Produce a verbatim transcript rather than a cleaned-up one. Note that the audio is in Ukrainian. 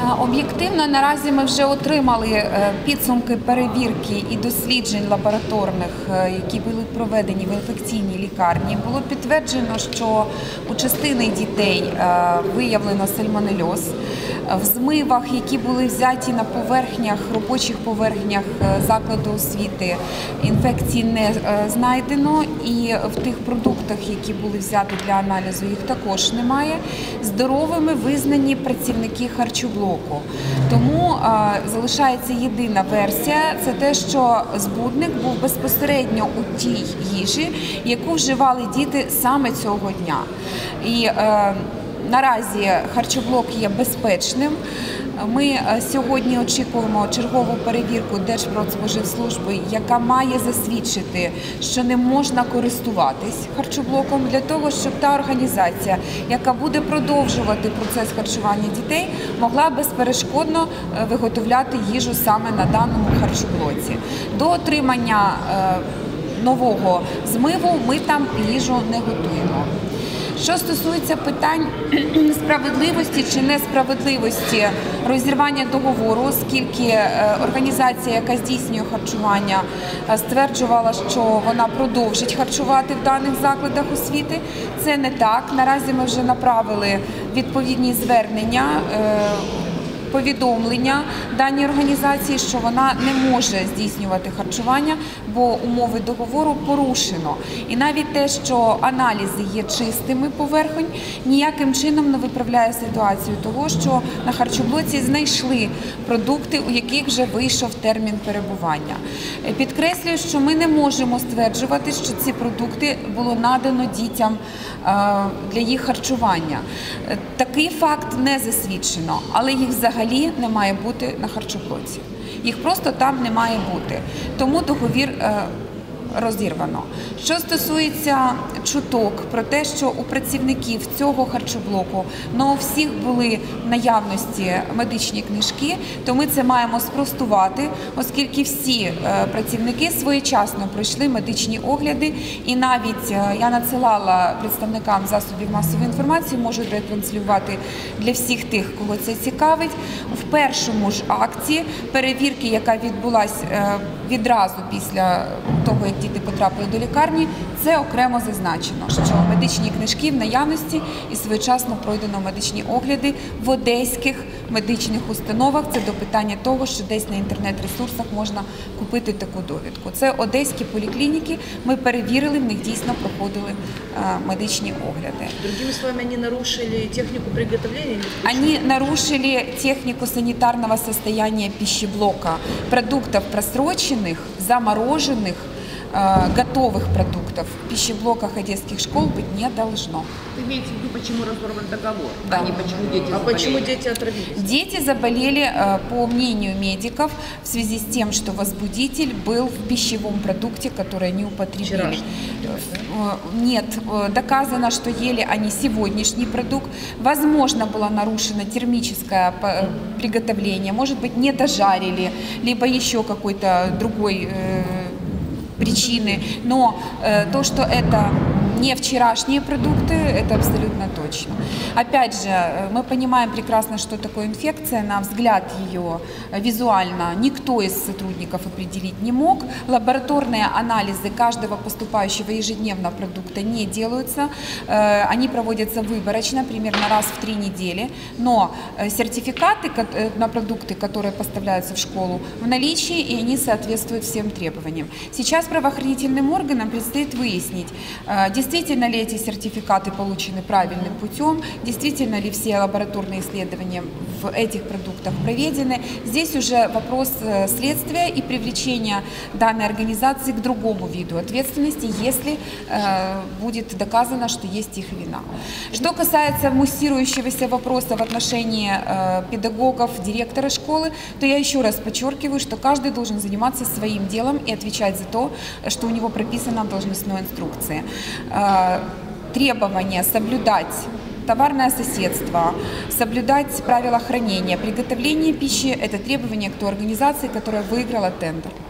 Об'єктивно, наразі ми вже отримали підсумки перевірки і досліджень лабораторних, які були проведені в інфекційній лікарні. Було підтверджено, що у частини дітей виявлено сальмонельоз. В змивах, які були взяті на поверхнях, робочих поверхнях закладу освіти, інфекції не знайдено. І в тих продуктах, які були взяті для аналізу, їх також немає. Здоровими визнані працівники харчоблоку. Тому а, залишається єдина версія – це те, що збудник був безпосередньо у тій їжі, яку вживали діти саме цього дня. І е, наразі харчоблок є безпечним. Ми сьогодні очікуємо чергову перевірку Держпродспоживслужби, яка має засвідчити, що не можна користуватись харчоблоком, для того, щоб та організація, яка буде продовжувати процес харчування дітей, могла безперешкодно виготовляти їжу саме на даному харчоблоці. До отримання нового змиву ми там їжу не готуємо. Що стосується питань справедливості чи несправедливості розірвання договору, оскільки організація, яка здійснює харчування, стверджувала, що вона продовжить харчувати в даних закладах освіти, це не так. Наразі ми вже направили відповідні звернення, повідомлення даній організації, що вона не може здійснювати харчування, бо умови договору порушено. І навіть те, що аналізи є чистими поверхонь, ніяким чином не виправляє ситуацію того, що на харчоблоці знайшли продукти, у яких вже вийшов термін перебування. Підкреслюю, що ми не можемо стверджувати, що ці продукти було надано дітям для їх харчування. Такий факт не засвідчено, але їх взагалі не має бути на харчоблоці. Їх просто там не має бути. Тому договір розірвано. Що стосується чуток про те, що у працівників цього харчоблоку не у всіх були в наявності медичні книжки, то ми це маємо спростувати, оскільки всі працівники своєчасно пройшли медичні огляди, і навіть я надсилала представникам засобів масової інформації, можу ретранслювати для всіх тих, кого це цікавить. В першому ж акті перевірки, яка відбулася відразу після того, як діти потрапили до лікарні, це окремо зазначено, що медичні книжки в наявності і своєчасно пройдено медичні огляди в одеських медичних установах. Це до питання того, що десь на інтернет-ресурсах можна купити таку довідку. Це одеські поліклініки, ми перевірили, в них дійсно проходили медичні огляди. Другими словами, вони нарушили техніку приготовлення? Они нарушили технику санитарного состояния пищеблока, продуктов просроченных, замороженных, готовых продуктов в пищеблоках одесских школ быть не должно. Вы имеете в виду, почему разорван договор, да. а не почему дети а заболели? почему дети отравились? Дети заболели, по мнению медиков, в связи с тем, что возбудитель был в пищевом продукте, который они употребили. Вчерашний. Нет, доказано, что ели они сегодняшний продукт. Возможно, было нарушено термическое приготовление, может быть, не дожарили, либо еще какой-то другой причины, но э, то, что это не вчерашние продукты, это абсолютно точно. Опять же, мы понимаем прекрасно, что такое инфекция, на взгляд ее визуально никто из сотрудников определить не мог. Лабораторные анализы каждого поступающего ежедневно продукта не делаются, они проводятся выборочно, примерно раз в три недели, но сертификаты на продукты, которые поставляются в школу, в наличии, и они соответствуют всем требованиям. Сейчас правоохранительным органам предстоит выяснить, действительно ли эти сертификаты получены правильным путем, действительно ли все лабораторные исследования в этих продуктах проведены. Здесь уже вопрос следствия и привлечения данной организации к другому виду ответственности, если э, будет доказано, что есть их вина. Что касается муссирующегося вопроса в отношении э, педагогов, директора школы, то я еще раз подчеркиваю, что каждый должен заниматься своим делом и отвечать за то, что у него прописано в должностной инструкции. Требование соблюдать товарное соседство, соблюдать правила хранения, приготовления пищи – это требование к той организации, которая выиграла тендер.